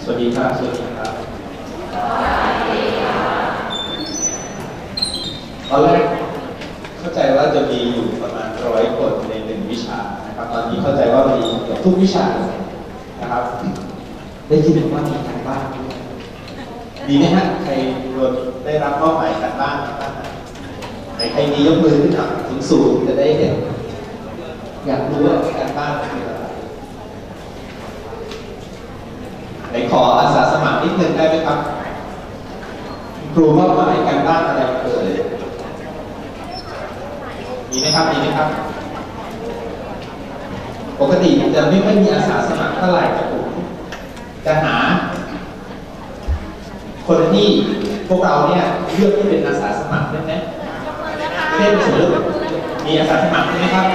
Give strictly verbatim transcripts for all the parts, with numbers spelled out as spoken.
วัสดีครับสวัสดีครับตอนแรกเข้าใจว่าจะมีอยู่ประมาณร้อยคนในหนึ่งวิชานะครับตอนนี้เข้าใจว่ามีเกือบทุกวิชานะครับได้ยินว่ามีการบ้านดีไหมฮะใครโดนได้รับมอบหมายการบ้านไหนใครมียกมือขึ้นหน่อยถึงสูงจะได้เห็นอยากรู้ว่าการบ้านคืออะไรไหนขออาสาสมัครนิดนึงได้ไหมครับครูมอบหมายการบ้านอะไรเอ่ยมีไหมครับมีไหมครับปกติจะไม่ค่อยมีอาสาสมัครเท่าไหร่แต่ผมจะหาคนที่พวกเราเนี่ยเลือกที่เป็นอาสาสมัครได้ไหมเช่นสมมติมีอาสาสมัครใช่ไหมครับ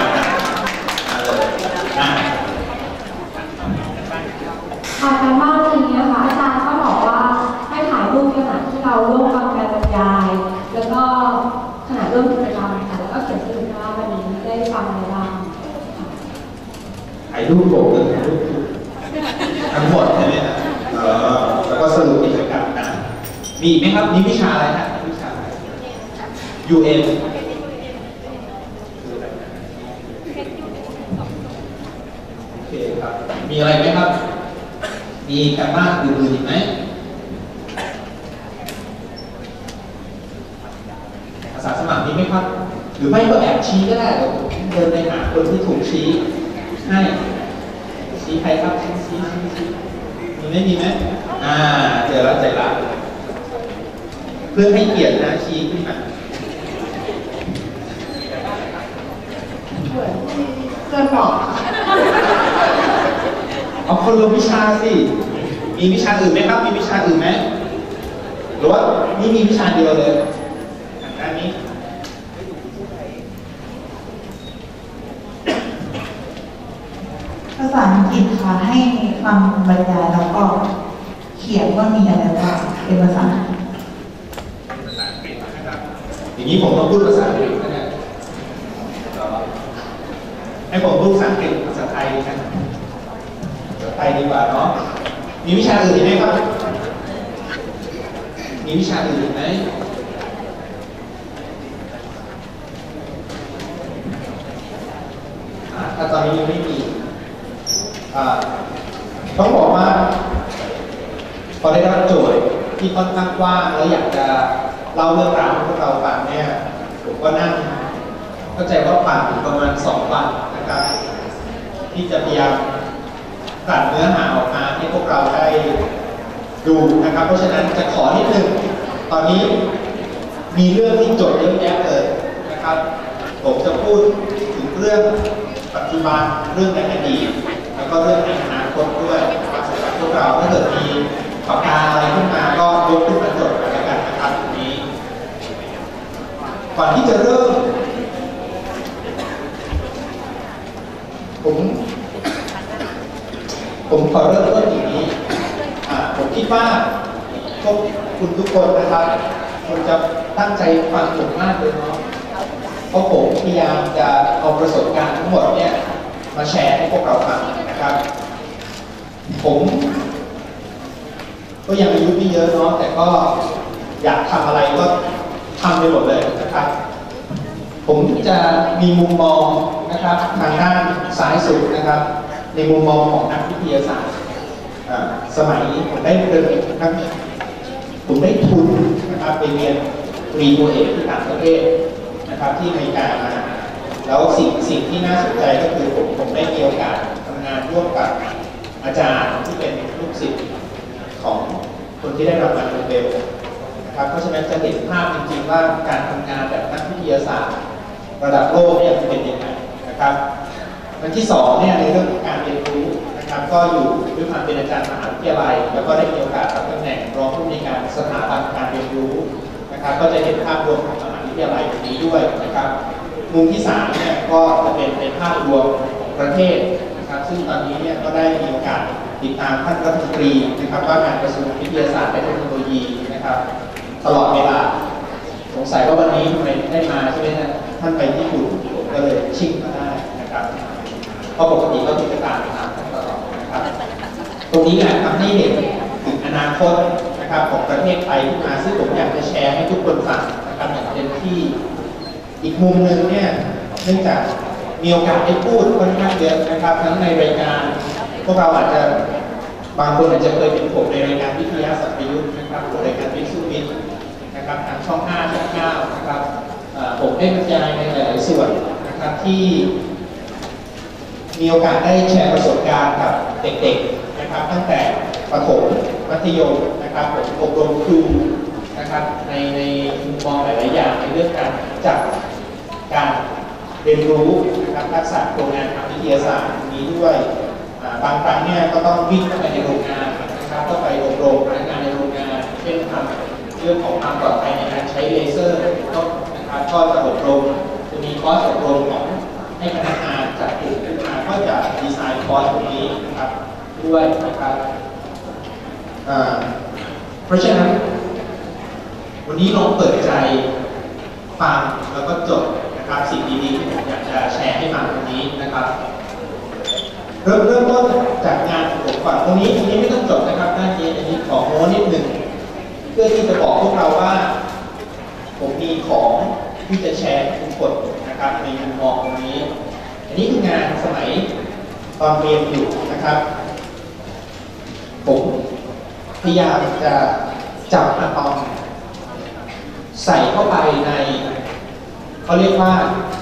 ค่ะการบ้านอะไรอย่างเงี้ยค่ะอาจารย์ก็บอกว่าให้ถ่ายรูปขณะที่เราร่วมฟังการบรรยายแล้วก็ขณะร่วมกิจกรรมค่ะแล้วก็เขียนสรุปว่าวันนี้ได้ฟังอะไรบ้างถ่ายรูปโปกเลยถ่ายรูปทั้งหมดใช่ไหมฮะเออแล้วก็สรุปกิจกรรมนะมีอีกไหมครับนี่วิชาอะไรฮะวิชาอะไร ยู เอ็น โอเคครับมีอะไรไหมครับมีการบ้านอื่นๆอีกไหมอาสาสมัครมีไหมครับหรือไม่ก็แอบชี้ก็ได้เดินไปหาคนที่ถูกชี้ให้ชี้ใครครับชี้ชี้ชี้ชี้มีไหมมีไหมอ่าเจอแล้วใจละเพื่อให้เกียรตินะชี้ขึ้นมาเหมือนเกินบอกเอาคนละวิชาสิมีวิชาอื่นไหมครับมีวิชาอื่นไหมหรือว่านี่มีวิชาเดียวเลยอันนี้ภาษาอังกฤษค่ะให้ฟังบรรยายแล้วก็เขียนว่ามีอะไรบ้างเป็นภาษาอังกฤษนะครับอย่างนี้ผมต้องพูดภาษาอังกฤษนะเนี่ยให้ผมพูดภาษาอังกฤษภาษาไทยนะภาษาไทยดีกว่าเนาะมีวิชาอื่นไหมครับมีวิชาอื่นไหมถ้าตอนนี้ยังไม่มีต้องบอกว่าพอได้รับโจทย์ที่ค่อนข้างกว้างแล้วอยากจะเล่าเรื่องราวให้พวกเราฟังเนี่ยผมก็นั่งเข้าใจว่าผ่านถึงประมาณสองวันนะครับที่จะพยายามตัดเนื้อหาออกมาให้พวกเราได้ดูนะครับเพราะฉะนั้นจะขอนิดนึงตอนนี้มีเรื่องที่จดเยอะแยะเลยนะครับผมจะพูดถึงเรื่องปัจจุบันเรื่องในอดีตแล้วก็เรื่องในอนาคตด้วยสำหรับพวกเราถ้าเกิดมีปากกาอะไรขึ้นมาก็ยกขึ้นมาจดกันแล้วกันนะครับตรงนี้ก่อนที่จะเริ่มผมผมขอเริ่มต้นอย่างนี้ผมคิดว่าพวกคุณทุกคนนะครับคุณจะตั้งใจฟังผมมากเลยเนาะเพราะผมพยายามจะเอาประสบการณ์ทั้งหมดเนี่ยมาแชร์ให้พวกเราฟังนะครับผมก็ยังอายุไม่เยอะเนาะแต่ก็อยากทำอะไรก็ทำไปหมดเลยนะครับผมจะมีมุมมองนะครับทางด้านซ้ายสุดนะครับในมุมมองของนักวิทยาศาสตร์สมัยผมได้เรียนนะครับผมได้ทุนนะครับไปเรียนรีโมเอกที่ต่างประเทศนะครับที่อเมริกามาแล้วสิ่งสิ่งที่น่าสนใจก็คือผมผมได้มีโอกาสทำงานร่วมกับอาจารย์ที่เป็นลูกศิษย์ของคนที่ได้รางวัลโนเบลนะครับเพราะฉะนั้นจะเห็นภาพจริงๆว่าการทำงานแบบนักวิทยาศาสตร์ระดับโลกเนี่ยเป็นยังไงนะครับวันที่สองเนี่ยในเรื่องของการเรียนรู้นะครับก็อยู่ด้วยความเป็นอาจารย์มหาวิทยาลัยแล้วก็ได้มีโอกาสรับตำแหน่งรองผู้อำนวยการสถาบันการเรียนรู้นะครับก็จะเห็นภาพรวมของมหาวิทยาลัยตรงนี้ด้วยนะครับมุมที่สามเนี่ยก็จะเป็นในภาพรวมของประเทศนะครับซึ่งตอนนี้เนี่ยก็ได้มีโอกาสติดตามท่านรัฐมนตรีนะครับว่าการกระทรวงวิทยาศาสตร์และเทคโนโลยีนะครับตลอดเวลาสงสัยว่าวันนี้ทำไมได้มาใช่ไหมนะท่านไปญี่ปุ่นผมก็เลยชิ่งมาได้นะครับเพราะปกติก็ติดตามทางตลอดนะครับตรงนี้แหละทำให้เห็นถึงอนาคตนะครับของประเทศไทยขึ้นมาซึ่งผมอยากจะแชร์ให้ทุกคนฟังนะครับอย่างเต็มที่อีกมุมหนึ่งเนี่ยเนื่องจากมีโอกาสได้พูดค่อนข้างเยอะนะครับทั้งในรายการพวกเราอาจจะบางคนอาจจะเคยเป็นผมในรายการวิทยาศาสตร์ประยุกต์นะครับหรือรายการวิสุวิทย์นะครับทางช่องห้าช่องเก้านะครับผมได้บรรยายในหลายๆส่วนนะครับที่มีโอกาสได้แชร์ประสบการณ์กับเด็กๆนะครับตั้งแต่ประถมมัธยมนะครับผมอบรมครูนะครับในในมุมมองหลายๆอย่างในเรื่องการจัดการเรียนรู้นะครับทักษะโครงงานทางวิทยาศาสตร์นี้ด้วยบางครั้งเนี่ยก็ต้องวิ่งเข้าไปในโรงงานนะครับก็ไปอบรมพนักงานในโรงงานเช่นทำเรื่องของความปลอดภัยในการใช้เลเซอร์ก็นะครับก็จะอบรมจะมีคอร์สอบรมของให้พนักงานจัดกลุ่มขึ้นมาก็จะดีไซน์คอร์สตรงนี้นะครับด้วยนะครับเพราะฉะนั้นวันนี้ลองเปิดใจฟังแล้วก็จดนะครับสิ่งดีๆที่ผมอยากจะแชร์ให้ฟังตรงนี้นะครับเริ่มเริ่มต้นจากงานของผมก่อนตรงนี้ตรงนี้ไม่ต้องจดนะครับด้านนี้อันนี้ขอโม้นิดหนึ่งเพื่อที่จะบอกพวกเราว่าผมมีของที่จะแชร์ทุกคนนะครับในมุมมองตรงนี้อันนี้คืองานสมัยตอนเรียนอยู่นะครับผมพยายามจะจับอะตอมใส่เข้าไปในเขาเรียกว่า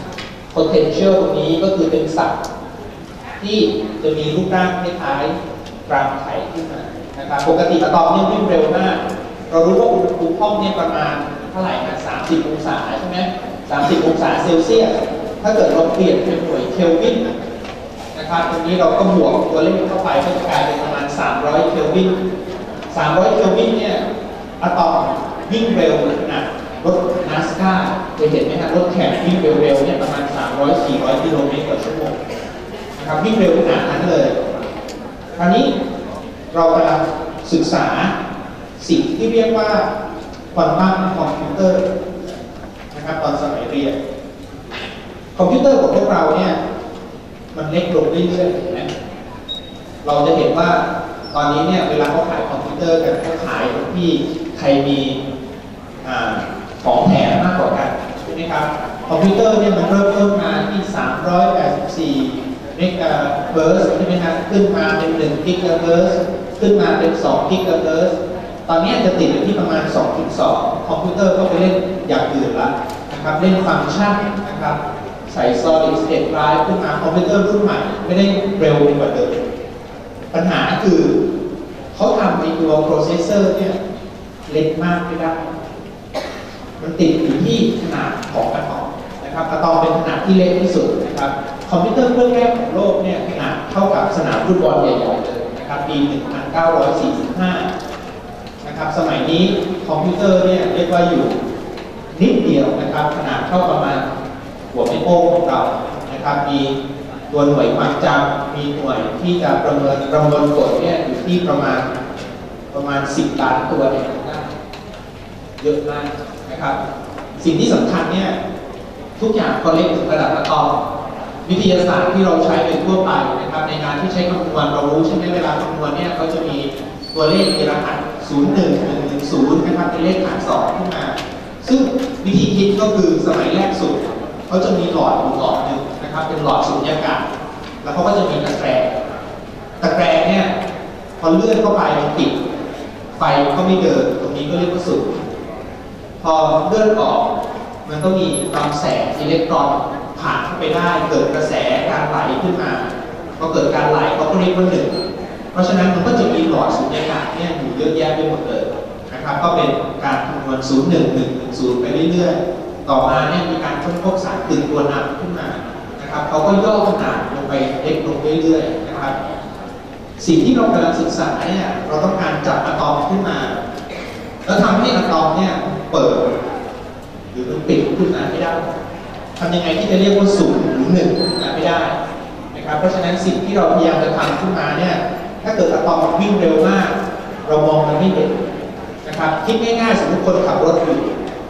potential ตรงนี้ก็คือเป็นศัพท์ที่จะมีรูปร่างคล้ายๆรังไข่ขึ้นมานะครับปกติอะตอมเนี่ยวิ่งเร็วมากเรารู้ว่าอุณหภูมิห้องเนี่ยประมาณเท่าไหร่นะสามสิบองศาใช่ไหมสามสิบองศาเซลเซียสถ้าเกิดเราเปลี่ยนเป็นหน่วยเคลวินนะครับตรงนี้เราก็บวกตัวเลขเข้าไปก็จะกลายเป็นประมาณสามร้อยเคลวินสามร้อยเคลวินเนี่ยอะตอมวิ่งเร็วขนาดรถนัสกาเคยเห็นไหมครับรถแข่งวิ่งเร็วๆเนี่ยประมาณสามร้อยสี่ร้อยกิโลเมตรต่อชั่วโมงนะครับวิ่งเร็วขนาดนั้นเลยคราวนี้เรากำลังศึกษาสิ่งที่เรียกว่าควอนตัมคอมพิวเตอร์นะครับตอนสมัยเรียนคอมพิวเตอร์ของพวกเราเนี่ยมันเล็กลงเรื่อยๆเห็นไหมเราจะเห็นว่าตอนนี้เนี่ยเวลาเขาขายคอมพิวเตอร์กันเขาขายที่ใครมีของแถมมากกว่ากันใช่ไหมครับคอมพิวเตอร์เนี่ยมันเริ่มต้นมาที่สามร้อยแปดสิบสี่เมกะเฮิรตซ์ใช่ไหมครับขึ้นมาเป็นหนึ่งกิกะเฮิรตซ์ขึ้นมาเป็นสองกิกะเฮิรตซ์ตอนนี้จะติดอยู่ที่ประมาณ สองจุดสอง คอมพิวเตอร์ก็ไปเล่นอย่างอื่นละนะครับเล่นฟังก์ชันนะครับใส่ solid state drive ขึ้นมาคอมพิวเตอร์รุ่นใหม่ไม่ได้เร็วกว่าเดิมปัญหาคือเขาทำในตัวโปรเซสเซอร์เนี่ยเล็กมากไม่ได้มันติดอยู่ที่ขนาดของอะตอมนะครับอะตอมเป็นขนาดที่เล็กที่สุดนะครับคอมพิวเตอร์เครื่องแรกของโลกเนี่ยขนาดเท่ากับสนามฟุตบอลใหญ่ๆเลยนะครับปีหนึ่งพันเก้าร้อยสี่สิบห้านะครับสมัยนี้คอมพิวเตอร์เนี่ยเรียกว่าอยู่นิดเดียวนะครับขนาดเท่าประมาณหัวแม่โป้งของเรานะครับมีตัวหน่วยความจำมีหน่วยที่จะประเมินประมวลผลเนี่ยอยู่ที่ประมาณประมาณสิบล้านตัวเนี่ยเยอะมากนะครับสิ่งที่สำคัญเนี่ยทุกอย่างก็เล็กถึงระดับอะตอมวิทยาศาสตร์ที่เราใช้เป็นทั่วไปนะครับในการที่ใช้คำนวณเรารู้ใช่ไหมเวลาคำนวณเนี่ยเขาจะมีตัวเลขมีรหัสศูนย์ หนึ่ง หนึ่ง หนึ่ง ศูนย์นะครับเป็นเลขฐานสองขึ้นมาซึ่งวิธีคิดก็คือสมัยแรกสุดเขาจะมีหลอดอยู่หลอดหนึ่งนะครับเป็นหลอดสุญญากาศแล้วเขาก็จะมีตะแกรงตะแกรงเนี่ยพอเลื่อนเข้าไปมันติดไฟก็ไม่เดินตรงนี้ก็เรียกว่าสุญพอเลื่อนออกมันก็มีความแสงอิเล็กตรอนผ่านเข้าไปได้เกิดกระแสการไหลขึ้นมาพอเกิดการไหลเขาก็เรียกว่าหนึ่งเพราะฉะนั้นมันก็จะมีหลอดสุญญากาศเนี่ยอยู่เยอะแยะไปหมดเลยนะครับก็เป็นการคำนวณศูนย์ หนึ่ง หนึ่ง หนึ่ง ศูนย์ไปเรื่อยๆต่อมาเนี่ยมีการค้นพบสารตื่นตัวนำขึ้นมานะครับเขาก็ย่อขนาดลงไปเล็กลงเรื่อยๆนะครับสิ่งที่เรากำลังศึกษาเนี่ยเราต้องการจับอะตอมขึ้นมาแล้วทำให้อะตอมเนี่ยเปิดหรือมันปิดขึ้นมาไม่ได้ทำยังไงที่จะเรียกว่าศูนย์หรือหนึ่งมาไม่ได้นะครับเพราะฉะนั้นสิ่งที่เราพยายามจะทำขึ้นมาเนี่ยถ้าเกิดอะตอมวิ่งเร็วมากเรามองมันไม่เห็นนะครับคิดง่ายๆสมมติคนขับรถอยู่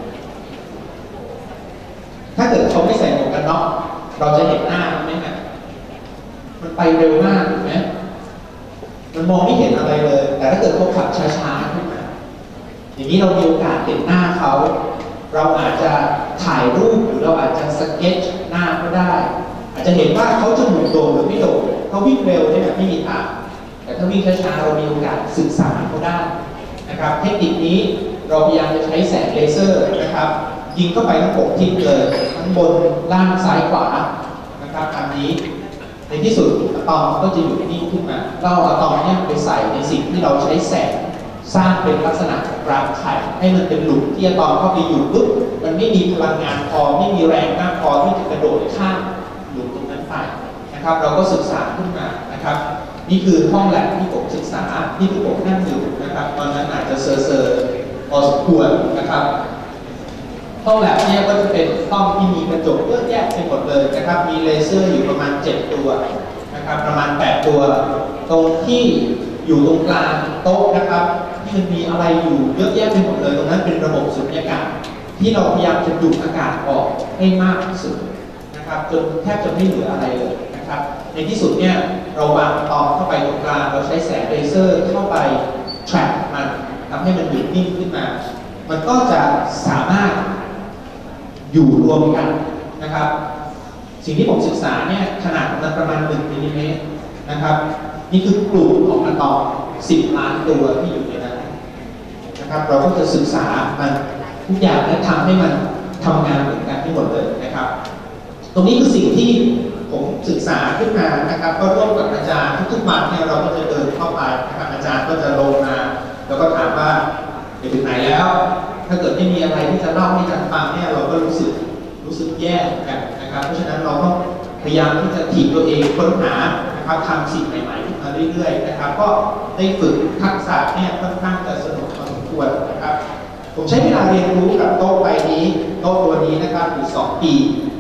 ถ้าเกิดเขาไม่ใส่หมวกกันน็อกเราจะเห็นหน้าไหมฮะมันไปเร็วมากถูกไหมมันมันมองไม่เห็นอะไรเลยแต่ถ้าเกิดเขาขับช้าๆขึ้นมาอย่างนี้เรามีโอกาสเห็นหน้าเขาเราอาจจะถ่ายรูปหรือเราอาจจะสเก็ตหน้าก็ได้อาจจะเห็นว่าเขาจะหมุนโด่งหรือไม่โด่งเขาวิ่งเร็วเนี่ยไม่มีทางแต่ถ้าวิ่งช้าๆเรามีโอกาสศึกษาเขาได้นะครับเทคนิคนี้เราพยายามจะใช้แสงเลเซอร์นะครับยิงเข้าไปทั้งหกทิศเลยทั้งบนล่างซ้ายขวานะครับอันนี้ในที่สุดอะตอมก็จะอยู่นิ่งขึ้นมาเราอะตอมเนี่ยไปใส่ในสิ่งที่เราใช้แสงสร้างเป็นลักษณะของรังไข่ให้มันเป็นหลุมที่อะตอมเข้าไปอยู่ปุ๊บมันไม่มีพลังงานพอไม่มีแรงมากพอที่จะกระโดดข้ามหลุมตรงนั้นไปนะครับเราก็ศึกษาขึ้นมานะครับนี่คือห้องแลบที่ผมศึกษาที่ผมนั่งอยู่นะครับตอนนั้นอาจจะเซอร์เซอร์พอสมควรนะครับห้องแลบเนี่ยก็จะเป็นห้องที่มีกระจกเยอะแยะไปหมดเลยนะครับมีเลเซอร์อยู่ประมาณเจ็ดตัวนะครับประมาณแปดตัวตรงที่อยู่ตรงกลางโต๊ะนะครับที่มันมีอะไรอยู่เยอะแยะไปหมดเลยตรงนั้นเป็นระบบสุญญากาศที่เราพยายามจะดูดอากาศออกให้มากที่สุดนะครับจนแทบจะไม่เหลืออะไรเลยนะครับในที่สุดเนี่ยเราวางอะตอมเข้าไปตรงกลางเราใช้แสงเลเซอร์เข้าไป track มันทำให้มันหยุดนิ่งขึ้นมามันก็จะสามารถอยู่รวมกันนะครับสิ่งที่ผมศึกษาเนี่ยขนาดมันประมาณหนึ่งมิลลิเมตรนะครับนี่คือกลุ่มของอะตอมสิบล้านตัวที่อยู่ในนั้นนะครับเราก็จะศึกษามันทุกอย่างและทำให้มันทำงานเหมือนกันทั้งหมดเลยนะครับตรงนี้คือสิ่งที่ผมศึกษาขึ้นมานะครับก็ร่วมกับอาจารย์ทุกๆวันเนี่ยเราก็จะเดินเข้าไปนะครับอาจารย์ก็จะลงมาแล้วก็ถามว่าไปถึงไหนแล้วถ้าเกิดไม่มีอะไรที่จะเล่าให้อาจารย์ฟังเนี่ยเราก็รู้สึกรู้สึกแย่กันนะครับเพราะฉะนั้นเราต้องพยายามที่จะถีบตัวเองค้นหานะครับทำสิ่งใหม่ๆขึ้นมาเรื่อยๆนะครับก็ได้ฝึกทักษะเนี่ยค่อนข้างจะสนุกพอสมควรนะครับผมใช้เวลาเรียนรู้กับโต๊ะใบนี้โต๊ะตัวนี้นะครับอยู่สองปี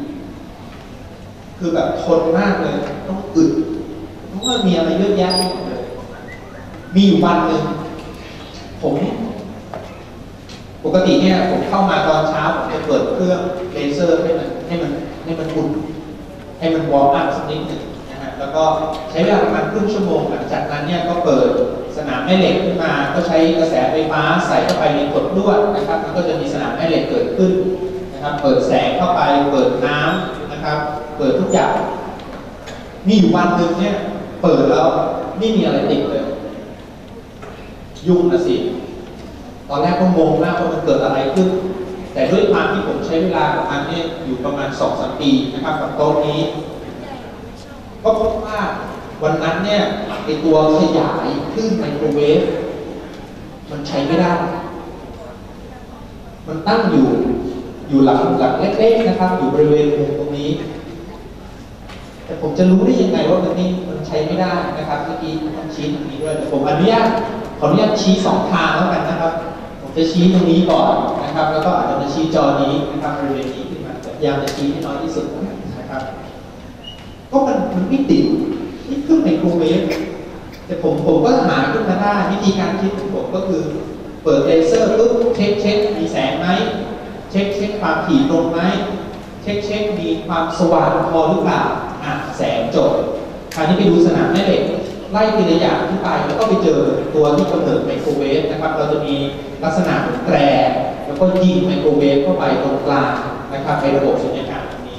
คือแบบทนมากเลยต้องอึดเพราะว่ามีอะไรเยอะแยะไปหมดเลยมีอยู่วันหนึ่งผมปกติเนี่ยผมเข้ามาตอนเช้าผมจะเปิดเครื่องเลเซอร์ให้มันให้มันให้มันอุ่นให้มันวอร์มอัพสักนิดหนึ่งนะฮะแล้วก็ใช้เวลาประมาณครึ่งชั่วโมงหลังจากนั้นเนี่ยก็เปิดสนามแม่เหล็กขึ้นมาก็ใช้กระแสไฟฟ้าใส่เข้าไปในกดลวดนะครับมันก็จะมีสนามแม่เหล็กเกิดขึ้นนะครับเปิดแสงเข้าไปเปิดน้ำนะครับเปิดทุกอย่างมีอยู่วันหนึ่งเนี่ยเปิดแล้วไม่มีอะไรติดเลยยุ่งนะสิตอนแรกก็งงมากว่ามันเกิดอะไรขึ้นแต่ด้วยความที่ผมใช้เวลากับมันเนี่ยอยู่ประมาณ สองถึงสาม ปีนะครับกับโต๊ะนี้ก็พบว่าวันนั้นเนี่ยไอตัวขยายคลื่นไมโครเวฟมันใช้ไม่ได้มันตั้งอยู่อยู่หลังหลังเล็กๆนะครับอยู่บริเวณมุมตรงนี้แต่ผมจะรู้ได้ยังไงว่ามันนี่มันใช้ไม่ได้นะครับเมื่อกี้ต้องชี้ตรงนี้ด้วยแต่ผมอนุญาตขออนุญาตชี้สองทางแล้วกันนะครับผมจะชี้ตรงนี้ก่อนนะครับแล้วก็อาจจะมาชี้จอนี้นะครับบริเวณนี้ขึ้นมาพยายามจะชี้ให้น้อยที่สุดนะครับก็มันมันไม่ติดนี่เครื่องไมโครเวฟแต่ผมผมก็หาขึ้นมาได้วิธีการคิดของผมก็คือเปิดเลเซอร์ปุ๊บเช็คเช็คมีแสงไหมเช็คเช็คความถี่ตรงไหมเช็คเช็คมีความสว่างพอหรือเปล่าอ่ะแสงจบคราวนี้ไปดูสนามแม่เหล็กไล่ทีละอย่างขึ้นไปแล้วก็ไปเจอตัวที่กำเนิดไมโครเวฟนะครับเราจะมีลักษณะเหมือนแตรแล้วก็ยิงไมโครเวฟเข้าไปตรงกลางนะครับในระบบสุญญากาศนี้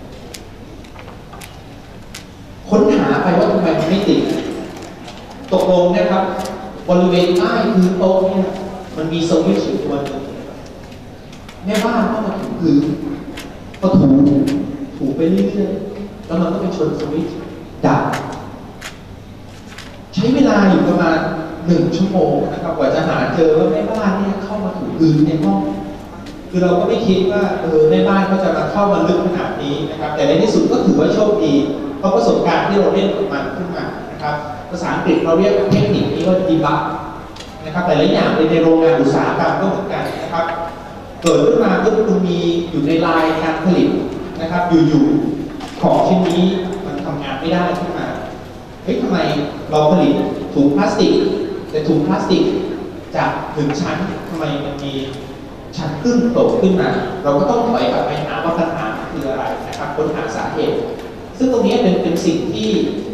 ค้นหาไปว่าทำไมมันไม่ติดตกลงนะครับบริเวณใต้พื้นโต๊ะเนี่ยมันมีสวิตช์อยู่ตัวหนึ่งแม่บ้านก็มาถูพื้นก็ถูถูไปเรื่อยๆแล้วมันก็ไปชนสวิตช์ดับใช้เวลาอยู่ประมาณหนึ่งชั่วโมงนะครับกว่าจะหาเจอว่าแม่บ้านเนี่ยเข้ามาถูพื้นในห้องคือเราก็ไม่คิดว่าเออแม่บ้านก็จะมาเข้ามาลึกขนาดนี้นะครับแต่ในที่สุดก็ถือว่าโชคดีเพราะประสบการณ์ที่เราเล่นกับมันขึ้นมานะครับภาษาอังกฤษเราเรียกเทคนิคนี้ว่าดีบักนะครับแต่ละอย่างในโรงงานอุตสาหกรรมก็เหมือนกันนะครับเกิดขึ้นมาก็คุณมีอยู่ในลายการผลิตนะครับอยู่ๆของชิ้นนี้มันทำงานไม่ได้ขึ้นมาเฮ้ยทำไมเราผลิตถุงพลาสติกแต่ถุงพลาสติกจากหนึ่งชั้นทำไมมันมีชั้นครึ่งโตขึ้นมาเราก็ต้องถอยกลับไปหาว่าปัญหาคืออะไรนะครับค้นหาสาเหตุซึ่งตรงนี้เป็นเป็นสิ่งที่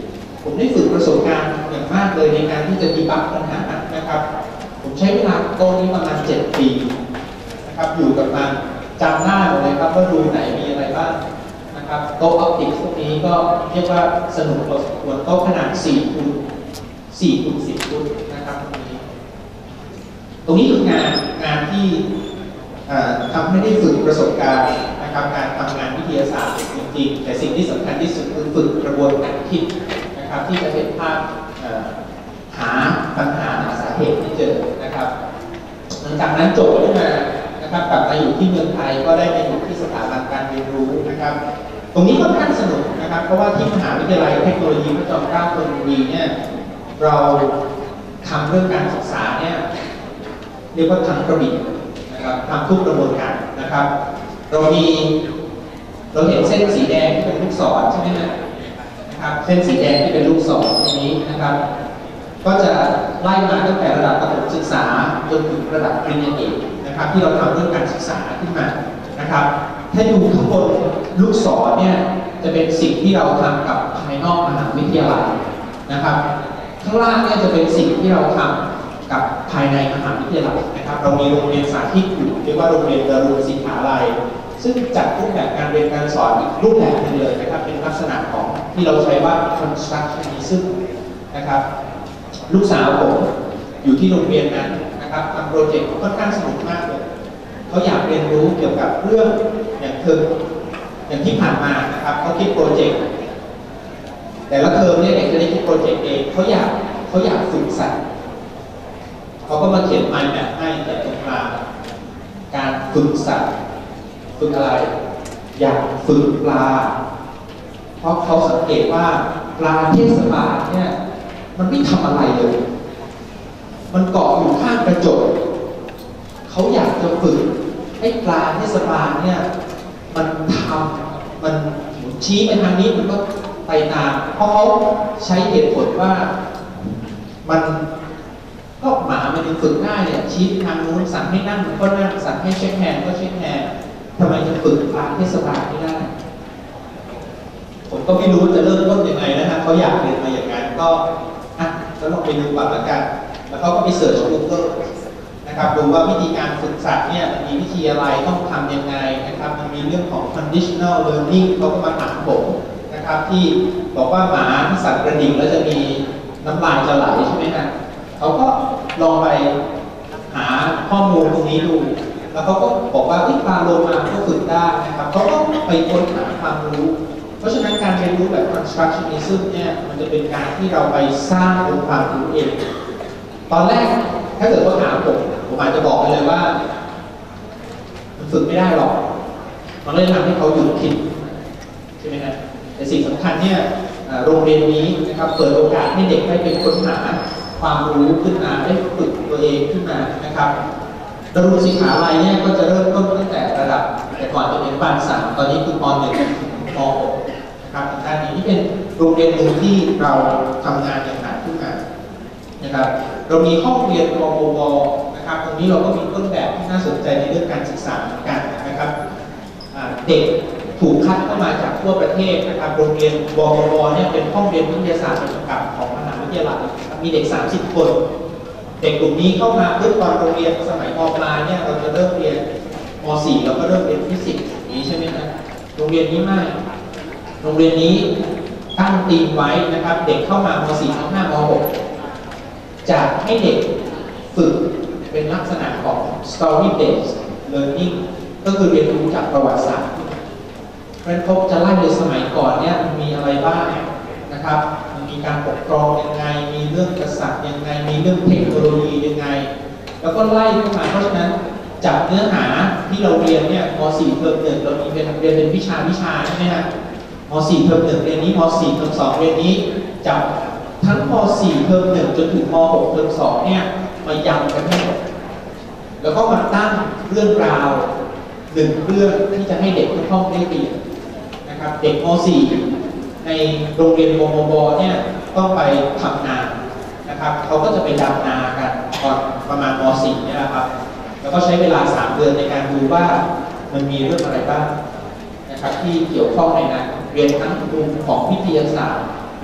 ผมได้ฝึกประสบการณ์อย่างมากเลยในการที่จะดีบักปัญหานะครับผมใช้เวลาโต๊ะนี้ประมาณเจ็ดปีนะครับอยู่กับมันจำหน้าหมดเลยครับว่ารูไหนมีอะไรบ้างนะครับโต๊ะออปติกส์พวกนี้ก็เรียกว่าสนุกพอสมควรโต๊ะขนาดสี่คูณสี่คูณสิบฟุตนะครับตรงนี้ตรงนี้คืองานงานที่ทำให้ได้ฝึกประสบการณ์นะครับการทำงานวิทยาศาสตร์จริงๆแต่สิ่งที่สำคัญที่สุดคือฝึกกระบวนการคิดนะครับที่จะเห็นภาพหาปัญหาหาสาเหตุที่เจอนะครับหลังจากนั้นจบขึ้นมานะครับกลับมาอยู่ที่เมืองไทยก็ได้ไปอยู่ที่สถาบันการเรียนรู้นะครับตรงนี้ค่อนข้างสนุกนะครับเพราะว่าที่มหาวิทยาลัยเทคโนโลยีพระจอมเกล้าธนบุรีเนี่ยเราทำเรื่องการศึกษาเนี่ยเรียกว่าทั้งกระบี่นะครับทำทุกกระบวนการนะครับเรามีเราเห็นเส้นสีแดงที่เป็นลูกศรใช่ไหมนะครับเส้นสีแดงที่เป็นลูกศรตรงนี้นะครับก็จะไล่มาตั้งแต่ระดับประถมศึกษาจนถึงระดับปริญญาเอกนะครับที่เราทำเรื่องการศึกษาขึ้นมานะครับถ้าดูข้างบนลูกศรเนี่ยจะเป็นสิ่งที่เราทำกับภายนอกมหาวิทยาลัยนะครับข้างล่างเนี่ยจะเป็นสิ่งที่เราทำกับภายในมหาวิทยาลัยนะครับเรามีโรงเรียนสาธิตอยู่เรียกว่าโรงเรียนดารุณศิลาลัยซึ่งจัดรูปแบบการเรียนการสอนอีกรูปแบบนึงเลยนะครับเป็นลักษณะของที่เราใช้ว่า constructionism นะครับลูกสาวผมอยู่ที่โรงเรียนนั้นนะครับทำโปรเจกต์ค่อนข้างสนุกมากเลยเขาอยากเรียนรู้เกี่ยวกับเรื่องอย่างเทอมอย่างที่ผ่านมานะครับเขาคิดโปรเจกต์แต่ละเทอมเนี่ยเด็กจะได้คิดโปรเจกต์เองเขาอยากเขาอยากฝึกสัตว์เขาก็มาเขียนไมล์แบบให้แต่ตรงกลางการฝึกสัตว์ฝึกอะไรอยากฝึกปลาเพราะเขาสังเกตว่าปลาเทศบาลเนี่ยมันไม่ทำอะไรเลยมันเกาะอยู่ข้างกระจกเขาอยากจะฝึกให้ปลาเทศบาลเนี่ยมันทำมันชี้ไปทางนี้มันก็ไปตามเพราะเขาใช้เหตุผลว่ามันก็หมามันฝึกได้เนี่ยชี้ไปทางนู้นสั่งให้นั่งมันก็นั่งสั่งให้เช็คแฮนด์ก็เช็คแฮนด์ทำไมจะฝึกปลาเทศบาลไม่ได้ผมก็ไม่รู้จะเริ่มต้นยังไงนะฮะเขาอยากเรียนมาอย่างนั้นก็อ่ะก็ลองไปดูก่อนละกันแล้วเขาก็ไปเสิร์ช Google นะครับดูว่าวิธีการฝึกสัตว์เนี่ยมีวิธีอะไรต้องทำยังไงนะครับมันมีเรื่องของ conditional learning เขาก็มาถามผมนะครับที่บอกว่าหมาที่สัตว์กระดิ่งแล้วจะมีน้ำลายจะไหลใช่ไหมฮะเขาก็ลองไปหาข้อมูลตรงนี้ดูแล้วเขาก็บอกว่าที่ปลาโลมาก็ฝึกได้นะครับเขาก็ไปค้นหาความรู้เพราะฉะนั้นการเรียนรู้แบบ constructionism เนี่ยมันจะเป็นการที่เราไปสร้างองค์ความรู้เองตอนแรกถ้าเกิดว่าถามผมผมอาจจะบอกไปเลยว่ามันฝึกไม่ได้หรอกมันเลยทำให้เขาหยุดคิดใช่ไหมครับแต่สิ่งสำคัญเนี่ยโรงเรียนนี้นะครับเปิดโอกาสให้เด็กได้เป็นค้นหาความรู้ขึ้นมาได้ฝึกตัวเองขึ้นมานะครับดารุณศิลาลัยเนี่ยก็จะเริ่มต้นตั้งแต่ระดับแต่ก่อนจะเป็นปานสามตอนนี้คือปหนึ่งมหกนะครับด้านนี้นี่เป็นโรงเรียนหนึ่งที่เราทำงานอย่างหนักขึ้นมานะครับเรามีห้องเรียนกววนะครับตรงนี้เราก็มีต้นแบบที่น่าสนใจในเรื่องการศึกษาเหมือนกันนะครับเด็กถูกคัดเข้ามาจากทั่วประเทศนะครับโรงเรียนววเนี่ยเป็นห้องเรียนวิทยาศาสตร์ประจำกับของมหาวิทยาลัยมีเด็กสามสิบคนเด็กกลุ่มนี้เข้ามาเพื่อตอนโรงเรียนสมัยม.ปลายเนี่ยเราจะเริ่มเรียนม.สี่เราก็เริ่มเรียนฟิสิกส์นี้ใช่ไหมครับโรงเรียนนี้ไม่โรงเรียนนี้ตั้งธีมไว้นะครับเด็กเข้ามาม.สี่ ม.ห้า ม.หกจะให้เด็กฝึกเป็นลักษณะของ story based learning ก็คือเรียนรู้จากประวัติศาสตร์เพราะฉะนั้นเขาจะไล่ในสมัยก่อนเนี่ยมีอะไรบ้างนะครับมันมีการปกครองยังไงมีเรื่องกษัตริย์ยังไงมีเรื่องเทคโนโลยียังไงแล้วก็ไล่เข้ามาเพราะฉะนั้นจากเนื้อหาที่เราเรียนเนี่ยม.สี่ เทอมหนึ่งเรามีเป็นเรียนเป็นวิชาวิชาใช่ไหมฮะม.สี่ เทอมหนึ่งเรียนนี้ม.สี่ เทอมสองเรียนนี้จากทั้งม.สี่ เทอมหนึ่งจนถึงม.หก เทอมสองเนี่ยมายำกันให้หมดแล้วก็มาตั้งเรื่องราวหนึ่งเรื่องที่จะให้เด็กทุกห้องได้เรียนนะครับเด็กม.สี่ ในโรงเรียนมมบเนี่ยต้องไปทำนานะครับเขาก็จะไปดำนากันตอนประมาณม.สี่ เนี่ยนะครับแล้วก็ใช้เวลาสามเดือนในการดูว่ามันมีเรื่องอะไรบ้างนะครับที่เกี่ยวข้องในนั้นเรียนทั้งมุมของวิทยาศาสตร์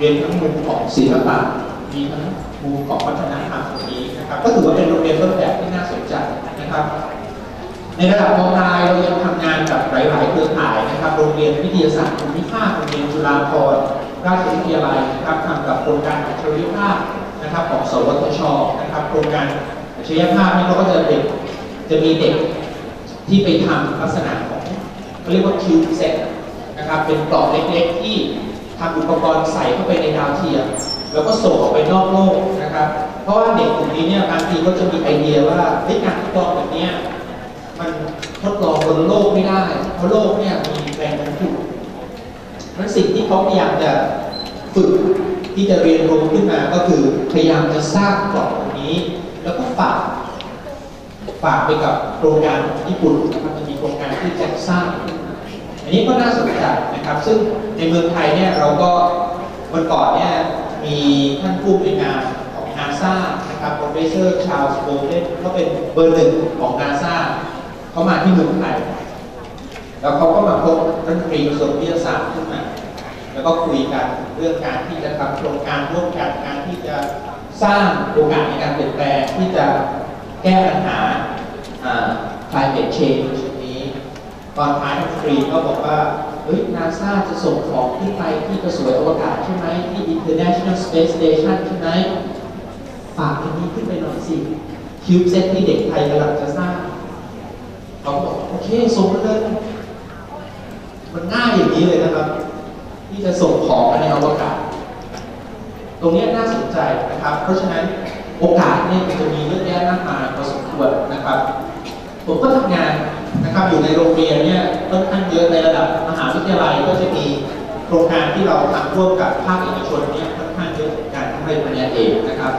เรียนทั้งมุมของศิลปะมีทั้งมุมของวัฒนธรรมตรงนี้นะครับก็ถือว่าเป็นโรงเรียนต้นแบบที่น่าสนใจนะครับในระดับม.ปลายเรายังทำงานกับหลายๆเครือข่ายนะครับโรงเรียนวิทยาศาสตร์ภูมิภาคโรงเรียนจุฬาภรณ์ราชวิทยาลัยนะครับทำกับโครงการอัจฉริยภาพนะครับของสวทช.นะครับโครงการอัจฉริยภาพนี่เขาก็จะเด็กจะมีเด็กที่ไปทำลักษณะของเขาเรียกว่าคิวเซ็ตนะครับเป็นกล่องเล็กๆที่ทำอุปกรณ์ใส่เข้าไปในดาวเทียมแล้วก็ส่งออกไปนอกโลกนะครับเพราะว่าเด็กกลุ่มนี้เนี่ยบางทีก็จะมีไอเดียว่าเฮ้ยการทดลองแบบนี้มันทดลองบนโลกไม่ได้เพราะโลกเนี่ยมีแรงโน้มถ่วงนั้นสิ่งที่เขาพยายามจะฝึกที่จะเรียนรู้ขึ้นมาก็คือพยายามจะสร้างกล่องตรงนี้แล้วก็ฝากฝากไปกับโครงการญี่ปุ่นนะครับมันมีโครงการที่จะสร้างอันนี้ก็น่าสนใจนะครับซึ่งในเมืองไทยเนี่ยเราก็วันก่อนเนี่ยมีท่านผู้บริหารของ นาซา นะครับ โปรเฟสเซอร์ ชาร์ลส์ โบเดนก็เป็นเบอร์หนึ่งของ นาซา เขามาที่เมืองไทยแล้วเขาก็มาพบรัฐมนตรีกระทรวงวิทยาศาสตร์ขึ้นมาแล้วก็คุยกันเรื่องการที่จะทำโครงการร่วมกันการที่จะสร้างโอกาสในการเปลี่ยนแปลงที่จะแก้ปัญหา climate change นี้ตอนท้ายรัฐมนตรีก็บอกว่าเฮ้ย นาซา จะส่งของขึ้นไปที่กระสวยอวกาศใช่ไหมที่ International Space Station ใช่ไหมฝากอันนี้ขึ้นไปหน่อยสิคิวบ์เซตที่เด็กไทยกำลังจะสร้างเขาบอกโอเคส่งไปเลยมันง่ายอย่างนี้เลยนะครับที่จะส่งของในอวกาศตรงนี้น่าสนใจนะครับเพราะฉะนั้นโอกาสเนี่ยจะมีเยอะแยะมากมายพอสมควรนะครับผมก็ทำงานนะครับอยู่ในโรงเรียนเนี่ยค่อนข้างเยอะในระดับมหาวิทยาลัยก็จะมีโครงการที่เราทำร่วมกับภาคเอกชนเนี่ยค่อนข้างเยอะการทำให้ปริญญาเอกนะครับ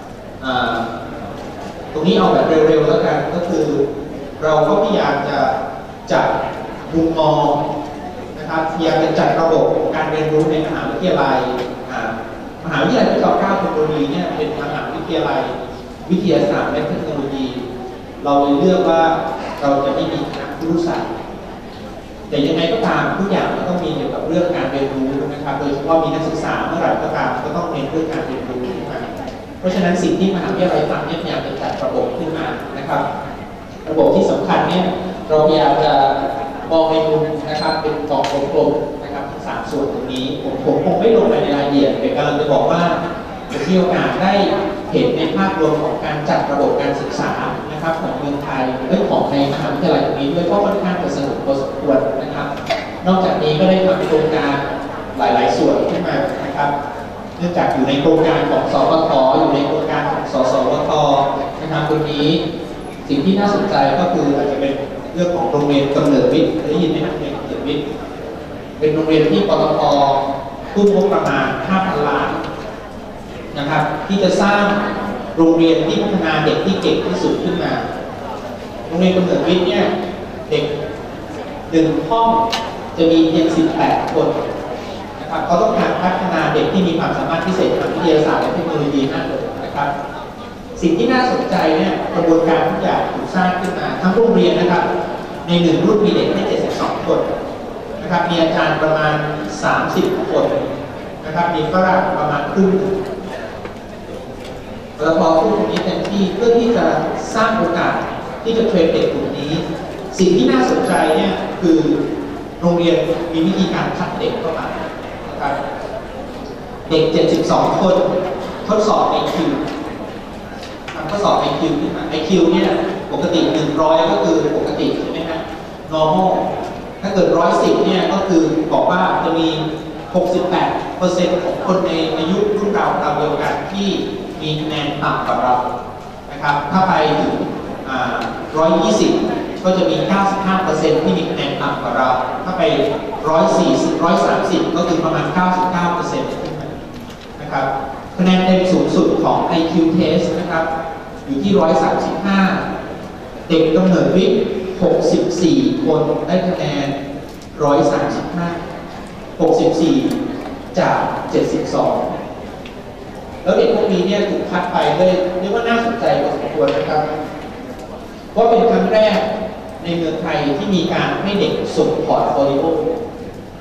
ตรงนี้เอาแบบเร็วๆแล้วกันก็คือเราก็พยายามจะจัดมุมมองนะครับพยายามจะจัดระบบการเรียนรู้ในมหาวิทยาลัยมหาวิทยาลัยที่เราก้าวธนบุรีเนี่ยเป็นมหาวิทยาลัยวิทยาศาสตร์และเทคโนโลยีเราเลยเลือกว่าเราจะไม่มีคณะครุศาสตร์แต่ยังไงก็ตามทุกอย่างมันต้องมีเกี่ยวกับเรื่องการเรียนรู้นะครับโดยเฉพาะมีนักศึกษาเมื่อไหร่ก็ตามก็ต้องเน้นเรื่องการเรียนรู้ขึ้นมาเพราะฉะนั้นสิ่งที่มหาวิทยาลัยทำเนี่ยพยายามจะจัดระบบขึ้นมานะครับระบบที่สำคัญเนี่ยเราพยายามจะมองในมุมนะครับเป็นกล่องกลมๆนะครับทั้งสามส่วนตรงนี้ผมผมคงไม่ลงไปในรายละเอียดแต่กำลังจะบอกว่าจะมีโอกาสได้เห็นในภาพรวมของการจัดระบบการศึกษานะครับของเมืองไทยเรื่องของในมหาวิทยาลัยตรงนี้ด้วยเพราะค่อนข้างจะสนุกพอสมควรนะครับนอกจากนี้ก็ได้ทำโครงการหลายๆส่วนขึ้นมานะครับเนื่องจากอยู่ในโครงการของสปท.อยู่ในโครงการของสสวท.นะครับตรงนี้สิ่งที่น่าสนใจก็คืออาจจะเป็นเรื่องของโรงเรียนกำเนิดวิทย์ได้ยินไหมครับโรงเรียนกำเนิดวิทย์เป็นโรงเรียนที่ปตท.ทุ่มงบประมาณ ห้าพัน ล้านนะครับที่จะสร้างโรงเรียนที่พัฒนาเด็กที่เก่งที่สุดขึ้นมาโรงเรียนกำเนิดวิทย์เนี่ยเด็กหนึ่งห้องจะมีเพียงสิบแปดคนนะครับเขาต้องการพัฒนาเด็กที่มีความสามารถพิเศษทางวิทยาศาสตร์และเทคโนโลยีนั่นเลยนะครับสิ่งที่น่าสนใจเนี่ยกระบวนการทุกอย่างถูกสร้างขึ้นมาทั้งโรงเรียนนะครับในหนึ่งรุ่นมีเด็กแค่เจ็ดสิบสองคนนะครับมีอาจารย์ประมาณสามสิบคนนะครับมีฝรั่งประมาณครึ่งหนึ่งเราพอพูดตรงนี้เต็มที่เพื่อที่จะสร้างโอกาสที่จะเทรนเด็กกลุ่มนี้สิ่งที่น่าสนใจเนี่ยคือโรงเรียนมีวิธีการคัดเด็กเข้ามานะครับเด็กเจ็ดสิบสองคนทดสอบ ไอ คิว ทำข้อสอบ ไอ คิว ขึ้นมา ไอ คิว เนี่ยปกติหนึ่งร้อยก็คือปกติใช่ไหมครับ normal ถ้าเกิดหนึ่งร้อยสิบเนี่ยก็คือบอกว่าจะมี หกสิบแปดเปอร์เซ็นต์ ของคนในอายุรุ่นเราเราเดียวกันที่มีคะแนนต่ำกว่าเรานะครับถ้าไปถึงหนึ่งร้อยยี่สิบก็จะมี เก้าสิบห้าเปอร์เซ็นต์ ที่มีคะแนนต่ำกว่าเราถ้าไปหนึ่งร้อยสี่สิบ หนึ่งร้อยสามสิบก็คือประมาณ เก้าสิบเก้าเปอร์เซ็นต์ ขึ้นมานะครับคะแนนเต็มสูงสุดของ ไอ คิว Test นะครับอยู่ที่หนึ่งร้อยสามสิบห้าเด็กกำเนิดวิทย์หกสิบสี่คนได้คะแนนหนึ่งร้อยสามสิบห้า หกสิบสี่จากเจ็ดสิบสองแล้วเด็กพวกนี้เนี่ยถูกคัดไปด้วยเรียกว่าน่าสนใจพอสมควรนะครับว่าเป็นครั้งแรกในเมืองไทยที่มีการให้เด็กส่งพอร์ตโฟลิโอ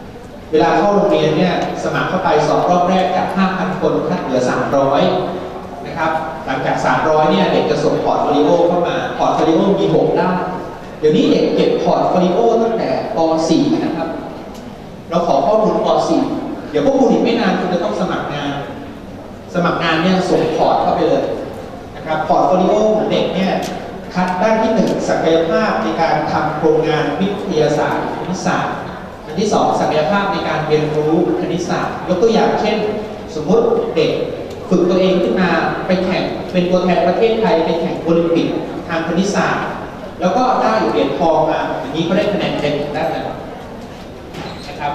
เวลาเข้าโรงเรียนเนี่ยสมัครเข้าไปสอบรอบแรกจาก ห้าพัน คนคัดเหลือ สามร้อย นะครับหลังจาก สามร้อย เนี่ยเด็กจะส่งพอร์ตโฟลิโอเข้ามาพอร์ตโฟลิโอมี หก ด้านเดี๋ยวนี้เด็กเก็บพอร์ตโฟลิโอตั้งแต่ป สี่ นะครับเราขอข้อมูลป สี่ เดี๋ยวพวกคุณอีกไม่นานคุณจะต้องสมัครงานสมัครงานเนี่ยส่งพอร์ตเข้าไปเลยนะครับพอร์ตโฟลิโอของเด็กเนี่ยคัดด้านที่หนึ่งศักยภาพในการทำโครงงานวิทยาศาสตร์คณิตศาสตร์อันที่สองศักยภาพในการเรียนรู้คณิตศาสตร์ยกตัวอย่างเช่นสมมุติเด็กฝึกตัวเองขึ้นมาไปแข่งเป็นตัวแทนประเทศไทยไปแข่งโอลิมปิกทางคณิตศาสตร์แล้วก็ได้เหรียญทองมาอย่างนี้ก็ได้คะแนนเต็มได้เลยนะครับ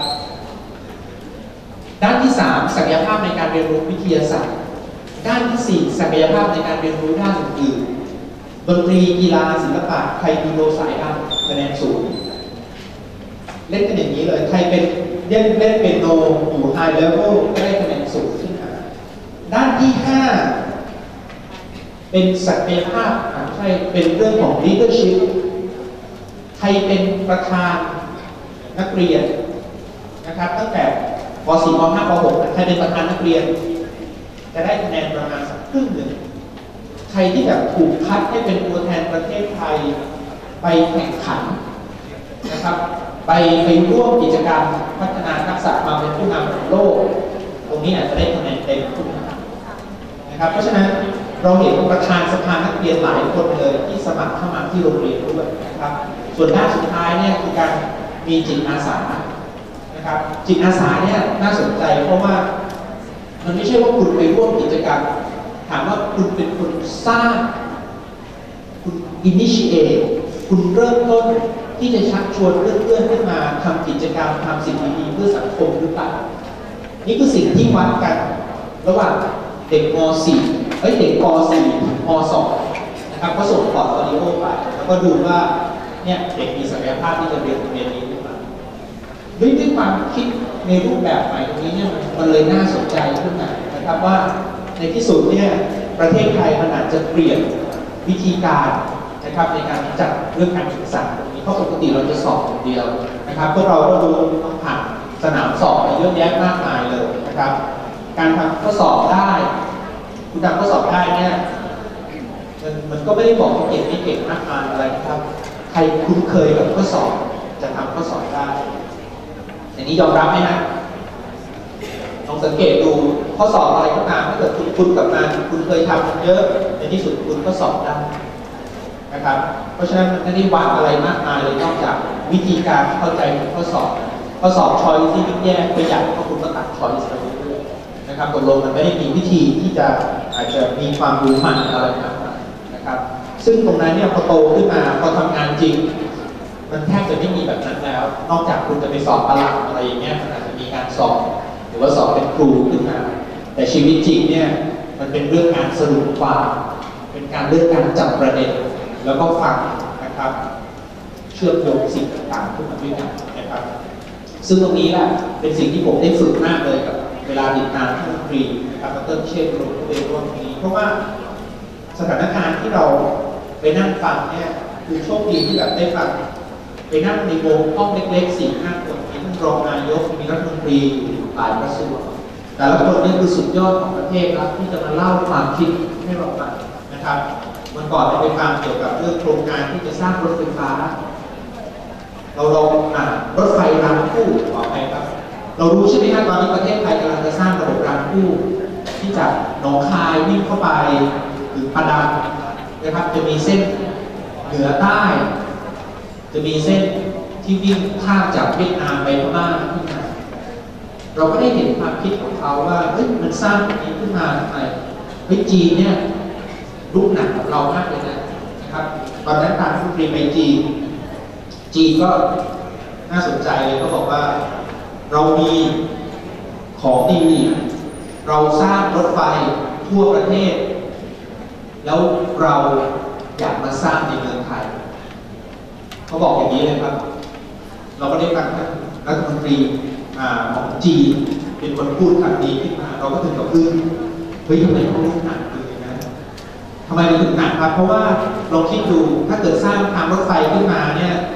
ด้านที่สามศักยภาพในการเรียนรู้วิทยาศาสตร์ด้านที่สี่ศักยภาพในการเรียนรู้ด้านอื่นๆดนตรีกีฬาศิลปะใครมีโลสายด้านคะแนนสูงเล่นกันอย่างนี้เลยใครเป็นเล่นเล่นเป็นโนอยู่ไฮเลเวลก็ได้คะแนนสูงขึ้นมาด้านที่ห้าเป็นศักยภาพใช่เป็นเรื่องของ leadership ใครเป็นประธานนักเรียนนะครับตั้งแต่ป สี่ ป ห้า ป หก ใครเป็นประธานนักเรียนจะได้คะแนนประมาณสักครึ่งหนึ่งใครที่แบบถูกคัดให้เป็นตัวแทนประเทศไทยไปแข่งขันนะครับไปไปร่วมกิจกรรมพัฒนาทักษะความเป็นผู้นำของโลกตรงนี้อาจจะได้คะแนนเต็มขึ้นนะครับเพราะฉะนั้นเราเห็นประธานสภานักเรียนหลายคนเลยที่สมัครเข้ามาที่โรงเรียนด้วยนะครับส่วนด้านสุดท้ายเนี่ยคือการมีจิตอาสานะครับจิตอาสาเนี่ยน่าสนใจเพราะว่ามันไม่ใช่ว่าคุณไปร่วมกิจกรรมถามว่าคุณเป็นคนสร้างคุณ initiate คุณเริ่มต้นที่จะชักชวนเพื่อนๆขึ้นมาทำกิจกรรมทำสิ่งดีๆเพื่อสังคมหรือเปล่านี่คือสิ่งที่วัดกันระหว่างเด็กม สี่ เอ้ยเด็กป สี่ ถึงม สอง นะครับก็ส่งพอร์ตโฟลิโอไปแล้วก็ดูว่าเนี่ยเด็กมีศักยภาพที่จะเรียนโรงเรียนนี้หรือเปล่าด้วยด้วยความคิดในรูปแบบใหม่ตรงนี้เนี่ยมันเลยน่าสนใจขึ้นมานะครับว่าในที่สุดเนี่ยประเทศไทยมันอาจจะเปลี่ยนวิธีการนะครับในการจัดเรื่องการศึกษาตรงนี้เพราะปกติเราจะสอบอย่างเดียวนะครับพวกเราก็รู้ต้องผ่านสนามสอบเยอะแยะมากมายเลยนะครับการทำข้อสอบได้คุณทำข้อสอบได้เนี่ยมันมันก็ไม่ได้บอกว่าเก่งไม่เก่งมากมายอะไรนะครับใครคุ้นเคยกับข้อสอบจะทำข้อสอบได้อันนี้ยอมรับไหมนะลองสังเกตดูข้อสอบอะไรก็ตามถ้าเกิดคุณคุ้นกับมันคุณเคยทำเยอะในที่สุดคุณก็สอบได้นะครับเพราะฉะนั้นมันไม่ได้วางอะไรมากมายเลยนอกจากวิธีการเข้าใจของข้อสอบข้อสอบชอยที่แยกไปอย่างเพราะคุณก็ตัดชอยไปเรื่อยๆนะครับตกลงมันไม่ได้มีวิธีที่จะอาจจะมีความรู้ใหม่อะไรมากมายนะครับซึ่งตรงนั้นเนี่ยพอโตขึ้นมาพอทำงานจริงมันแทบจะไม่มีแบบนั้นแล้วนอกจากคุณจะไปสอบประหลัดอะไรอย่างเงี้ยมันอาจจะมีการสอบหรือว่าสอบเป็นครูขึ้นมาแต่ชีวิตจริงเนี่ยมันเป็นเรื่องการสรุปความเป็นการเรื่องการจับประเด็นแล้วก็ฟังนะครับเชื่อมโยงสิ่งต่างๆขึ้นมาด้วยกันนะครับซึ่งตรงนี้แหละเป็นสิ่งที่ผมได้ฝึกมากเลยกับเวลาติดตามที่ดนตรีนะครับดร.เชษฐ์ลงไปร่วมนี้เพราะว่าสถานการณ์ที่เราไปนั่งฟังเนี่ยคือโชคดีที่แบบได้ฟังไปนั่งในวงห้องเล็กๆสี่ห้าคนมีท่านรองนายกมีรัฐมนตรีหลายกระทรวงแต่ละคนนี่คือสุดยอดของประเทศครับที่จะมาเล่าความคิดให้เราฟังนะครับมันก่อนไปฟังเกี่ยวกับเรื่องโครงการที่จะสร้างรถไฟฟ้าเราลองอ่านรถไฟรางคู่ขอไปครับเรารู้ใช่ไหมครับตอนนี้ประเทศไทยกำลังจะสร้างระบบรางคู่ที่จากหนองคายวิ่งเข้าไปถึงปะดังนะครับจะมีเส้นเหนือใต้จะมีเส้นที่วิ่งข้ามจากเวียดนามไปพม่าขึ้นมาเราก็ได้เห็นความคิดของเขาว่าเฮ้ยมันสร้างแบบนี้ขึ้นมาทำไมเฮ้ยจีนเนี่ยลุกหนักกับเรามากเลยนะครับตอนนั้นทางผู้ปรีไปจีนจีนก็น่าสนใจเลยก็บอกว่าเรามีของดีเราสร้างรถไฟทั่วประเทศแล้วเราอยากมาสร้างในเมืองไทยเขาบอกอย่างนี้เลยครับเราก็ได้ฟังท่านรัฐมนตรีของจีนเป็นคนพูดคำนี้ขึ้นมาเราก็ถึงกับอึ้งเฮ้ยทำไมเขาลุกหนักอย่างนั้นทำไมมันถึงหนักครับเพราะว่าลองคิดดูถ้าเกิดสร้างทางรถไฟขึ้นมาเนี่ย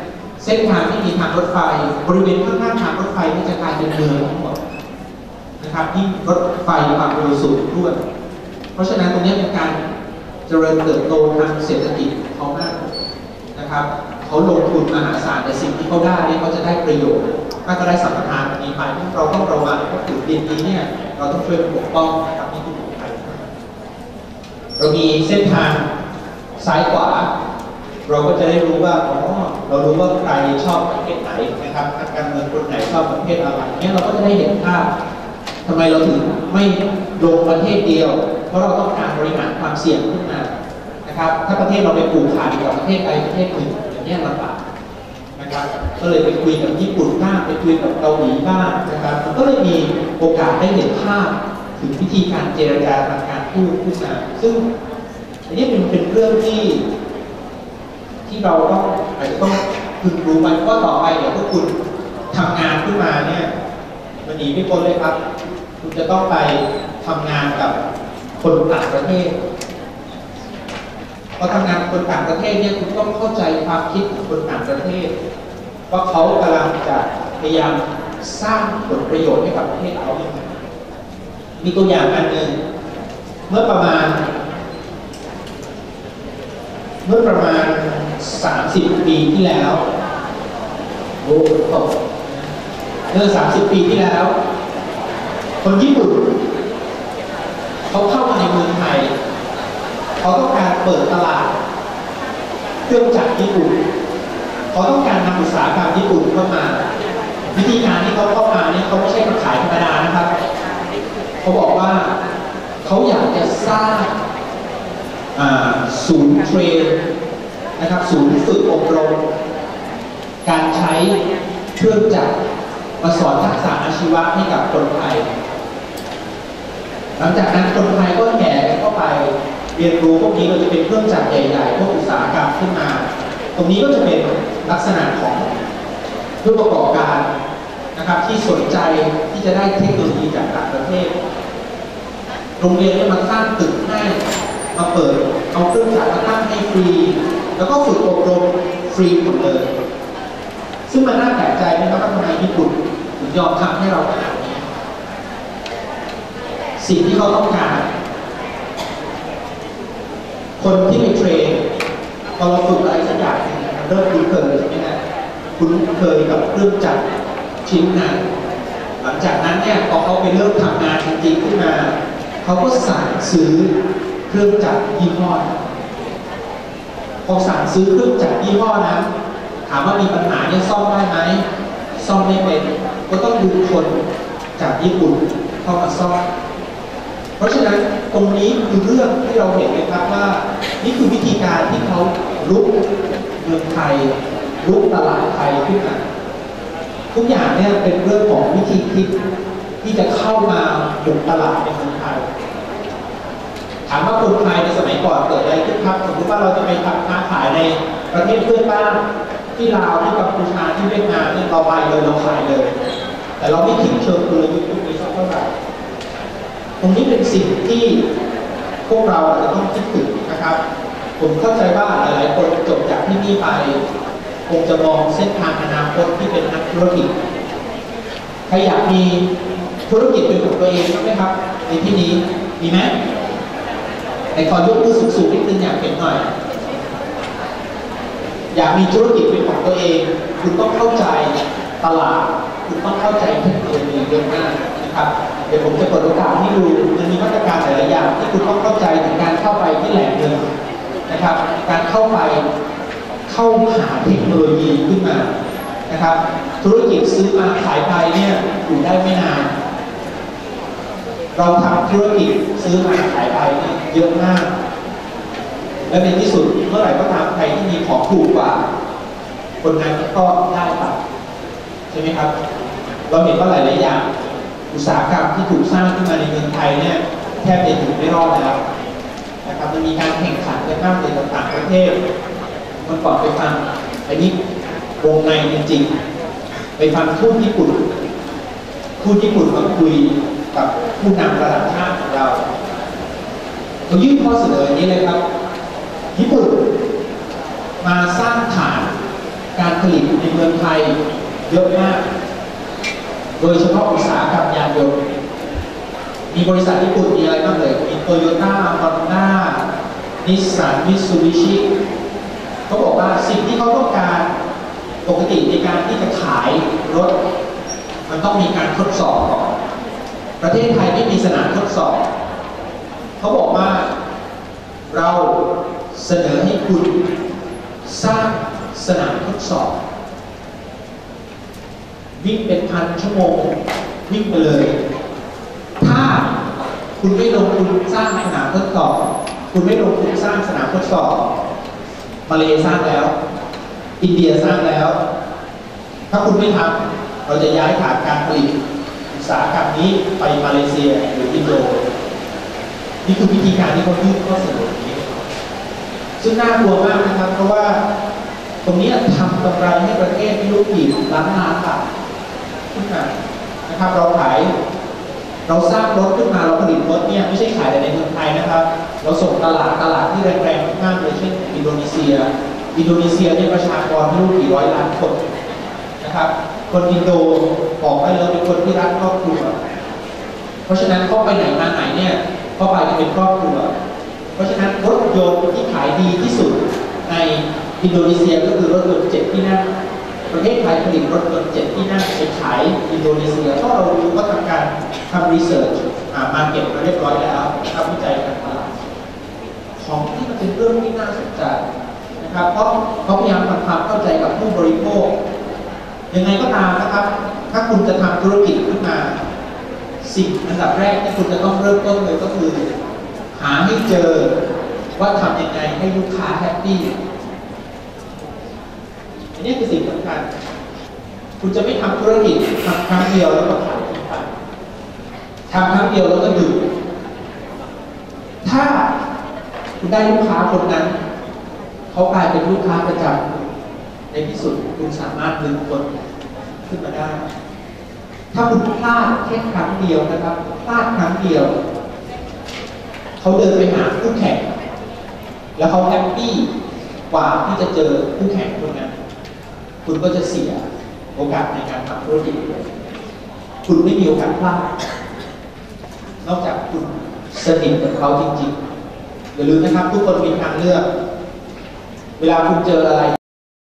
เส้นทางที่มีทางรถไฟบริเวณข้างๆทางรถไฟนี่จะกลายเป็นเมืองทั้งหมดนะครับที่รถไฟความเร็วสูงด้วยเพราะฉะนั้นตรงนี้เป็นการเจริญเติบโตทางเศรษฐกิจเขามากนะครับเขาลงทุนมหาศาลแต่สิ่งที่เขาได้เนี่ยเขาจะได้ประโยชน์ถ้าก็ได้สัมปทานนี้ไปเราต้องระวังเพราะถือดินนี้เนี่ยเราต้องช่วยปกป้องนะครับนี่คือของไทยเรามีเส้นทางซ้ายขวาเราก็จะได้รู้ว่าอ๋อเรารู้ว่าใครชอบประเภทไหนนะครับนักการเมืองคนไหนชอบประเภทอะไรเนี่ยเราก็จะได้เห็นภาพทำไมเราถึงไม่ลงประเทศเดียวเพราะเราต้องการบริหารความเสี่ยงขึ้นมานะครับถ้าประเทศเราไปปลูกขาดกับประเทศใดประเทศหนึ่งอย่างนี้ลำบากนะครับก็เลยไปคุยกับญี่ปุ่นบ้างไปคุยกับเกาหลีบ้างนะครับมันก็เลยมีโอกาสได้เห็นภาพถึงวิธีการเจรจาทางการทูตขึ้นมาซึ่งอันนี้เป็นเป็นเรื่องที่ที่เราต้องอาจจะต้องพึงรู้ไว้เพราะต่อไปเดี๋ยวพวกคุณทำงานขึ้นมาเนี่ยมันหนีไม่พ้นเลยครับคุณจะต้องไปทำงานกับคนต่างประเทศพอทำงานกับคนต่างประเทศเนี่ยคุณต้องเข้าใจความคิดของคนต่างประเทศว่าเขากำลังจะพยายามสร้างผลประโยชน์ให้กับประเทศเขาอย่างไรมีตัวอย่างอันหนึ่งเมื่อประมาณเมื่อประมาณสามสิบปีที่แล้วโอ้โหเมื่อสามสิบปีที่แล้วคนญี่ปุ่นเขาเข้ามาในเมืองไทยเขาต้องการเปิดตลาดเครื่องจักรญี่ปุ่นเขาต้องการนำอุตสาหกรรมญี่ปุ่นเข้ามาวิธีการที่เขาเข้ามาเนี่ยเขาไม่ใช่มาขายธรรมดานะครับเขาบอกว่าเขาอยากจะสร้างศูนย์เทรนนะครับศูนย์ฝึกอบรมการใช้เครื่องจักรมาสอนทักษะอาชีวะให้กับคนไทยหลังจากนั้นคนไทยก็แห่กันเข้าไปเรียนรู้พวกนี้เราจะเป็นเครื่องจักรใหญ่ๆพวกอุตสาหกรรมขึ้นมาตรงนี้ก็จะเป็นลักษณะของผู้ประกอบการนะครับที่สนใจที่จะได้เทคโนโลยีจากต่างประเทศโรงเรียนก็มาสร้างตึกให้มาเปิดเอาเครื่องจักรมาตั้งให้ฟรีแล้วก็ฝึกอบรมฟรีหมดเลยซึ่งมันน่าแปลกใจนะครับว่าทำไมญี่ปุ่นถึงยอมทำให้เราขนาดนี้สิ่งที่เขาต้องการคนที่ไปเทรนพอเราฝึกอะไรสักอย่างเริ่มคุ้นเคยใช่ไหมฮะคุ้นเคยกับเครื่องจักรชิ้นนั้นหลังจากนั้นเนี่ยพอเขาไปเริ่มทำงานจริงๆขึ้นมาเขาก็สั่งซื้อเครื่องจักรยี่ห้อพอสั่งซื้อเครื่องจักรยี่ห้อนั้นถามว่ามีปัญหาเนี่ยซ่อมได้ไหมซ่อมไม่เป็นก็ต้องดูคนจากญี่ปุ่นเข้ามาซ่อมเพราะฉะนั้นตรงนี้คือเรื่องที่เราเห็นเลยครับว่านี่คือวิธีการที่เขาลุกเมืองไทยลุกตลาดไทยขึ้นมาทุกอย่างเนี่ยเป็นเรื่องของวิธีคิดที่จะเข้ามาบุกตลาดในเมืองไทยถามว่าคนไทยในสมัยก่อนเกิดอะไรขึ้นครับสมมติว่าเราจะไปทำค้าขายในประเทศเพื่อนบ้านที่ลาวที่กัมพูชาที่เวียดนามเนี่ยเราไปเลยเราขายเลยแต่เราไม่คิดเชิงกลยุทธ์ยุคนี้สักเท่าไหร่ตรงนี้เป็นสิ่งที่พวกเราอาจจะต้องคิดถึงนะครับผมเข้าใจว่าหลายๆคนจบจากที่นี่ไปคงจะมองเส้นทางอนาคตที่เป็นนักธุรกิจใครอยากมีธุรกิจเป็นของตัวเองไหมครับในที่นี้มีไหมในขอยกมือสูงๆนิดนึงอยากเห็นหน่อยอยากมีธุรกิจเป็นของตัวเองคุณต้องเข้าใจตลาดคุณต้องเข้าใจเทคโนโลยีเรื่องหน้านะครับเดี๋ยวผมจะเปิดโอกาสให้ดูมันมีมาตรการหลายๆอย่างที่คุณต้องเข้าใจถึงการเข้าไปที่แหล่งเงินนะครับการเข้าไปเข้าหาเทคโนโลยีขึ้นมานะครับธุรกิจซื้อมาขายไปเนี่ยอยู่ได้ไม่นานเราทำธุรกิจซื้อมาขายไปเนี่ยเยอะมากและในที่สุดเมื่อไหร่ก็ตามใครที่มีของถูกกว่าคนนั้นก็ได้ไปใช่ไหมครับเราเห็นว่าหลายๆอย่างอุตสาหกรรมที่ถูกสร้างขึ้นมาในเมืองไทยเนี่ยแทบจะอยู่ไม่รอดแล้วนะครับมันมีการแข่งขันกันมากเลยกับต่างประเทศมันก่อนไปฟังอันนี้วงในจริงๆไปฟังทูตญี่ปุ่นทูตญี่ปุ่นมาคุยกับผู้นำระดับชาติของเราเรายื่นข้อเสนอนี้เลยครับญี่ปุ่นมาสร้างฐานการผลิตในเมืองไทยเยอะมากโดยเฉพาะอุตสาหกรรมยานยนต์มีบริษัทญี่ปุ่นมีอะไรบ้างเลยมีโตโยต้าฮอนด้านิสสันมิตซูบิชิเขาบอกว่าสิ่งที่เขาต้องการปกติในการที่จะขายรถมันต้องมีการทดสอบก่อนประเทศไทยไม่มีสนามทดสอบเขาบอกว่าเราเสนอให้คุณสร้างสนามทดสอบวิ่งเป็นพันชั่วโมงวิ่งไปเลยถ้าคุณไม่ลงทุนสร้างสนามทดสอบคุณไม่ลงทุนสร้างสนามทดสอบมาเลสร้างแล้วอินเดียสร้างแล้วถ้าคุณไม่ทำเราจะย้ายฐานการผลิตอุตสาหกรรมนี้ไปมาเลเซียหรืออินโดนี่คือวิธีการที่เขายื่นข้อเสนอนี้ซึ่งน่ากลัวมากนะครับเพราะว่าตรงนี้ทำกำไรให้ประเทศไม่รู้กี่ล้านล้านบาทขึ้นมานะครับเราขายเราสร้างรถขึ้นมาเราผลิตรถเนี่ยไม่ใช่ขายแต่ในเมืองไทยนะครับเราส่งตลาดตลาดที่แรงๆมากเลยเช่นอินโดนีเซียอินโดนีเซียเนี่ยประชากรไม่รู้กี่ร้อยล้านคนนะครับคนอินโดบอกไปเลยเป็นคนที่รักครอบครัวเพราะฉะนั้นเขาไปไหนมาไหนเนี่ยเขาไปกันเป็นครอบครัวเพราะฉะนั้นรถยนต์ที่ขายดีที่สุดในอินโดนีเซียก็คือรถยนต์เจ็ดที่นั่งประเทศไทยผลิตรถยนต์เจ็ดที่นั่งไปขายอินโดนีเซียเพราะเรารู้ว่าทำการทำรีเสิร์ชมาเก็ตมาเรียบร้อยแล้วทำวิจัยการตลาดของที่มันเป็นเรื่องที่น่าสนใจนะครับเพราะเขาพยายามทำความเข้าใจกับผู้บริโภคยังไงก็ตามนะครับถ้าคุณจะทำธุรกิจขึ้นมาสิ่งอันดับแรกที่คุณจะต้องเริ่มต้นเลยก็คือหาให้เจอว่าทำยังไงให้ลูกค้าแฮปปี้อันนี้คือสิ่งสำคัญคุณจะไม่ทำธุรกิจทำครั้งเดียวแล้วก็ขายทิ้งไปทำครั้งเดียวแล้วก็หยุดถ้าคุณได้ลูกค้าคนนั้นเขากลายเป็นลูกค้าประจำในที่สุดคุณสามารถดึงคนขึ้นมาได้ถ้าคุณพลาดแค่ครั้งเดียวนะครับพลาดครั้งเดียวเขาเดินไปหาคู่แข่งแล้วเขาแฮปปี้กว่าที่จะเจอคู่แข่งคนนั้นคุณก็จะเสียโอกาสในการทำธุรกิจคุณไม่มีโอกาสพลาดนอกจากคุณสนิทกับเขาจริงๆอย่าลืมนะครับทุกคนมีทางเลือกเวลาคุณเจออะไร